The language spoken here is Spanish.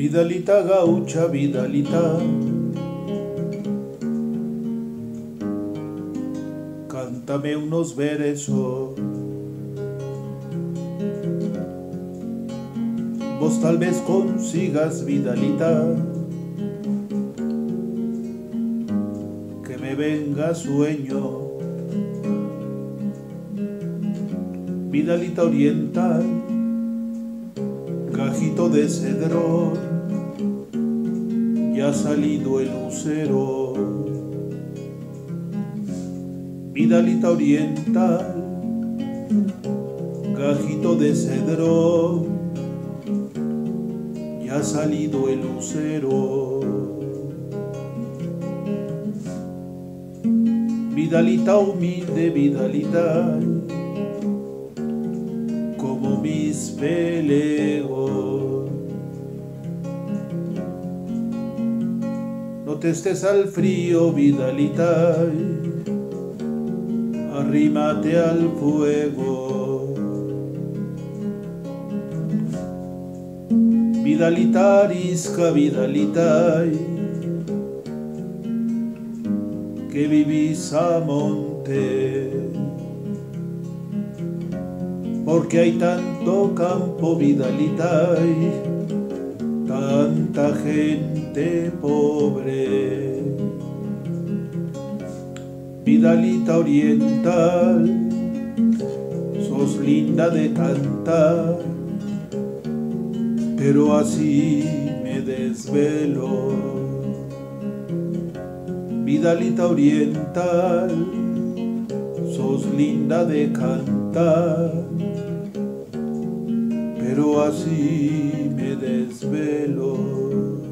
Vidalita gaucha, Vidalita, cántame unos versos. Vos tal vez consigas, Vidalita, que me venga sueño. Vidalita oriental, gajito de cedrón, ya ha salido el lucero. Vidalita oriental, gajito de cedrón, ya ha salido el lucero. Vidalita humilde, Vidalita, como mis peleos. No te estés al frío, Vidalita, arrímate al fuego. Vidalita arisca, Vidalita, que vivís a monte, porque hay tanto campo, Vidalita, tanta gente pobre. Vidalita oriental, sos linda de cantar, pero así me desvelo. Vidalita oriental, sos linda de cantar, pero así me desvelo.